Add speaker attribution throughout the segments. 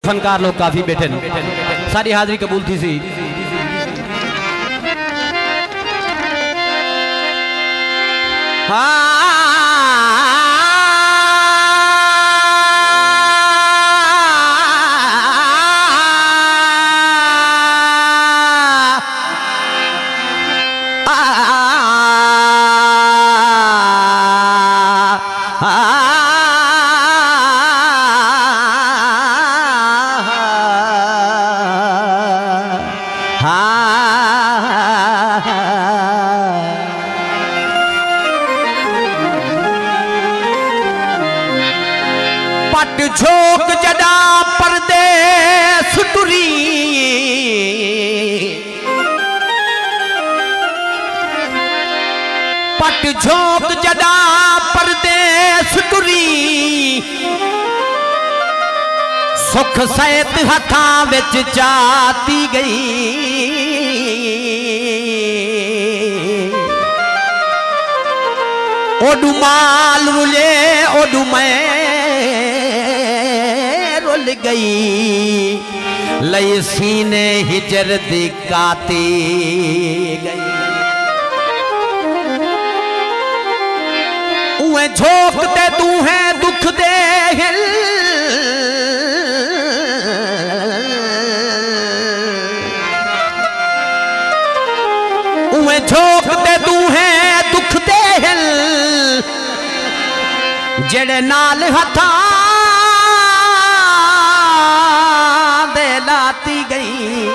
Speaker 1: फनकार लोग काफी बैठे सारी हाजिरी कबूल थी सी।
Speaker 2: पट झोंक जदा परदेस टुरी, पट झोंक जदा परदेस टुरी, सुख सैत हथां विच जाती गई। ओडू माल रुले ओडू मैं रुल गई, लई सीने हिजर दी काती गई। उए झोंकते तू है दुख दे हिल, उए झोंकते तू है दुख दे हिल, जेड़े नाल हथा दे लाती गई।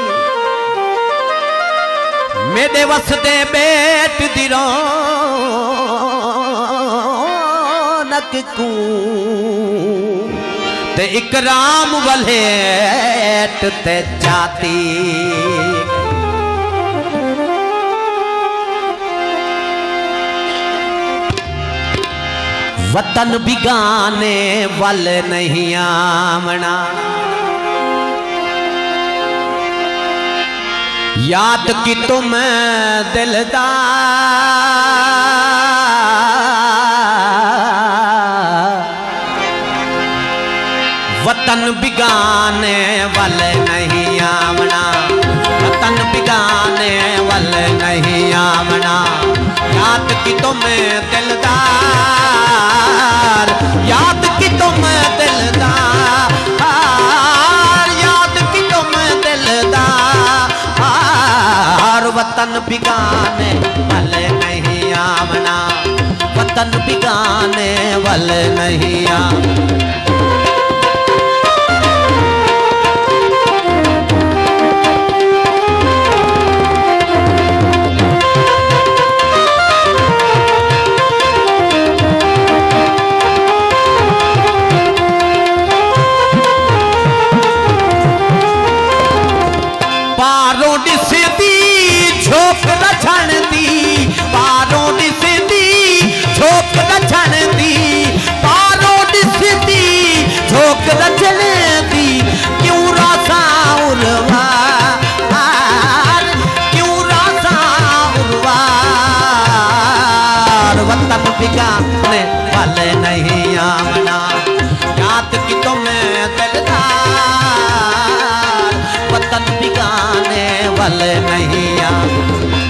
Speaker 2: मेरे वसदे बेट दी रौनक कू ते इकराम वलेट ते जाती। वतन बिगाने वल नहीं आमना, याद की तुम दिलदार, वतन बिगाने वल नहीं आमना, वतन बिगाने वल नहीं आमना। याद की तुम दिलदार, याद की तुम दिलदार, याद की तुम दिलदार, वतन बिगाने वाले नहीं आमना, वतन बिगाने वाले नहीं आमना। बिगाने वाले नहीं आमना, याद की तुम्हें दिलदार, वतन बिगाने वाले नहीं आमना।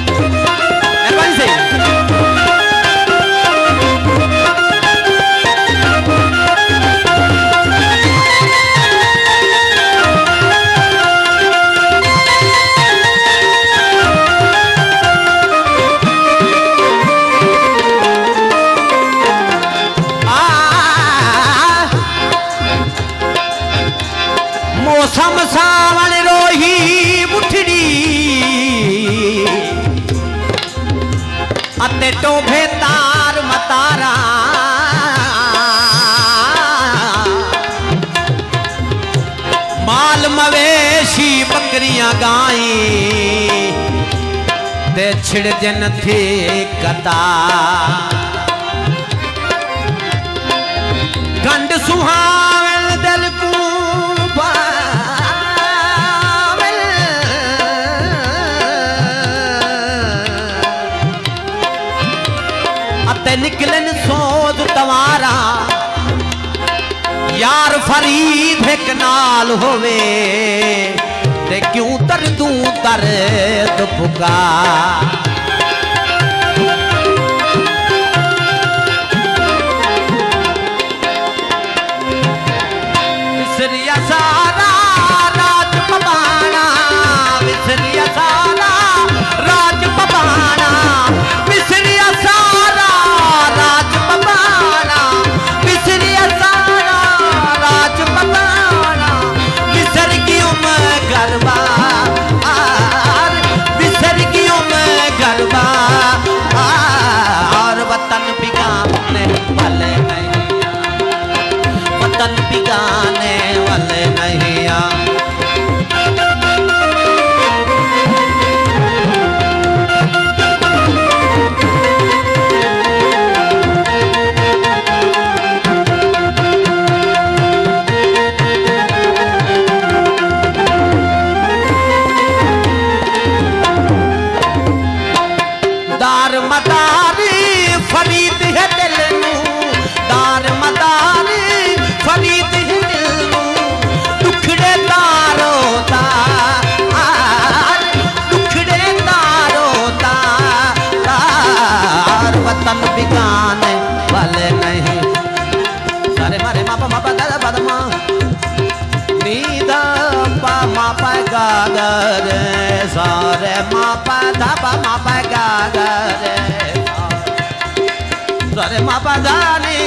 Speaker 2: मौसम सावन रोही मुठड़ी, अते टोभे तार मतारा, माल मवेशी बकरियां गाई, ते छिड़जन थे कतार। गंड सुहावन दिल को निकलन सोज तवारा, यार फरीद एक नाल होवे ते क्यों दर्दू दर्द पुकार विसरिया सारा राज पवाना विसरिया सारा राज पवाना विसरिया सारा राज पवाना विसरिया सारा राज पवाना विसर क्यों मैं गरबा विसर क्यों मैं गरबा और वतन बिगाने वाले नहीं वतन बिगाने वाले नहीं दार मदारी फरीद है दिल नू दार मदारी फरीद है दिल नू दुखड़े तारो तार दुखड़े तारो तार वतन बिगाने वाले नहीं सारे मारे मापा मापा दादा बदमा नीदा पा मापा गागर सारे मापा धापा मापा गागर सारे मापा गाने